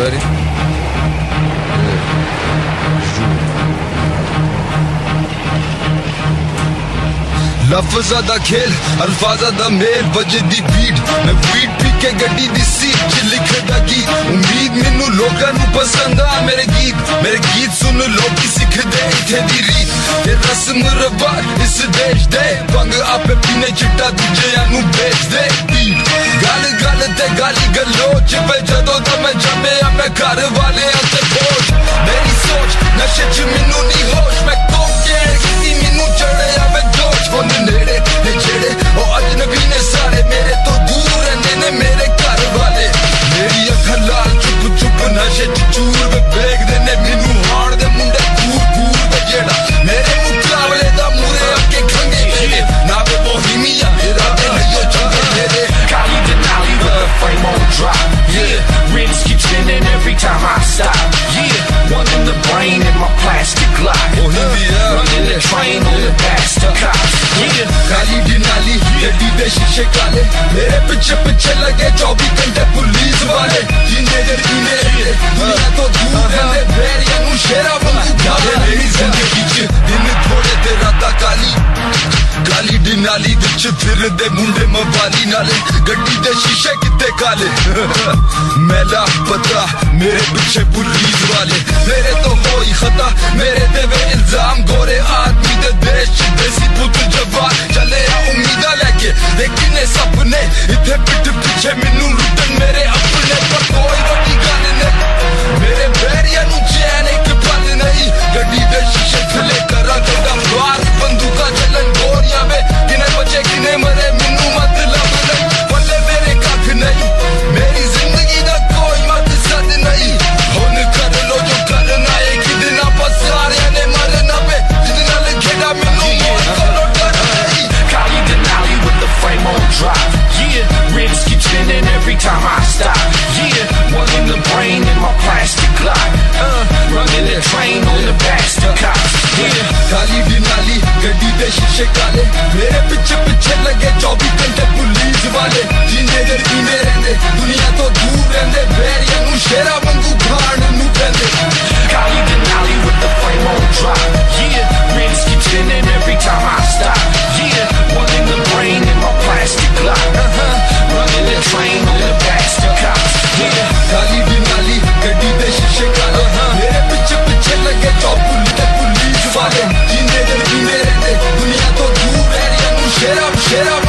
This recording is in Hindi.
Ready? लफ्ज़ा दा खेल अल्फाजा दा मेल वजदी बीट मैं बीट पी के गड्डी दी सीट च लिखदा गीत उम्मीद मैनू लोकां नू पसंद आ मेरे गीत सुन लोग सिखदे इत्थे दी रीत ते रस्म रवाज इस देश दे भंग आपे पीने चिट्टा दूजियां नू बेच दे गल गल ते गाली गलोच पे जदों दा मैं जम्मिया मैं घर वाले ते बोझ मेरी सोच नशे च मैनू नहीं होश मैं कोकेन कीती मैनू चढ़िया मैं जोश हुण नेड़े ते जेड़े ओ अजनबी ने सारे मेरे तो दूर रहंदे ने मेरे घर वाले मेरी अखां लाल चुप चुप नशे च चूर वे बेगदे ने मैनू हाण दे मुंडे दूर ते जेड़ा मेरे मुकाबले दा मूरे अगे खंगे ना वे बोहीमिया मेरा ते नहीं चंगे मेरे Cali Denali with the frame on drop. Yeah, rims keep spinning every time I stop. Yeah, one in the brain in my plastic Glock. Running the train on the past the cops. Yeah, Cali Denali गड्डी दे शीशे काले मेरे पीछे लगे 24 घंटे पुलिस वाले जिंदे दे जीने दुनिया तो दूर रहंदे बैरियां नू शेरा वांगू गाले मेरी जिंदगी च दिन थोड़े ते रातां काली डिनाली विच फिरदे मुंडे मवाली नाले गड्डी दे शीशे किते काले मैला पता मेरे पीछे पुलिस वाले मेरे तो होई खता मेरे ते वे इल्जाम गोरे आदमी दे देश च देसी पुत जवान चले आ उम्मीदा लेके लेकिन ए सपने इत्थे पिट पीछे मैनू लुटन मेरे अपने पर कोई बड़ी गल नहीं मेरे बैरियां नू चैन एक पल नहीं गड्डी दे शीशे थले करा गड्डा बाहर बंदूका चलन गोरियां वे किने बचे किने मरे मैनू मतलब नहीं बल्ले मेरे कख नहीं मेरी जिंदगी दा कोई मकसद नहीं हुण कर लो जो करना है किदना पर सारे ने मरना पे जिदना लिखेदा मैनू मौत करो डर नहीं Cali Denali with the frame on drop. Yeah, rims keep spinning every time I stop. Yeah, one in the brain in my plastic Glock. Running the train on the backs the cops. Yeah, Cali Denali गड्डी दे शीशे काले मेरे पीछे लगे 24 घंटे पुलिस वाले जिंदे दे जीने रहंदे दुनिया तो दूर रहंदे बैरियां नू शेरा वांगू खाण नू कहंदे Cali Denali with the frame on drop. Yeah, rims keep spinning every time I stop. Yeah, one in the brain in my plastic Glock. Running the train on the backs the cops. Yeah, Cali Denali गड्डी दे शीशे काले मेरे पीछे लगे 24 पुलिस वाले जिंदे दे जीने रहंदे दुनिया तो दूर बैरियां नू शेरा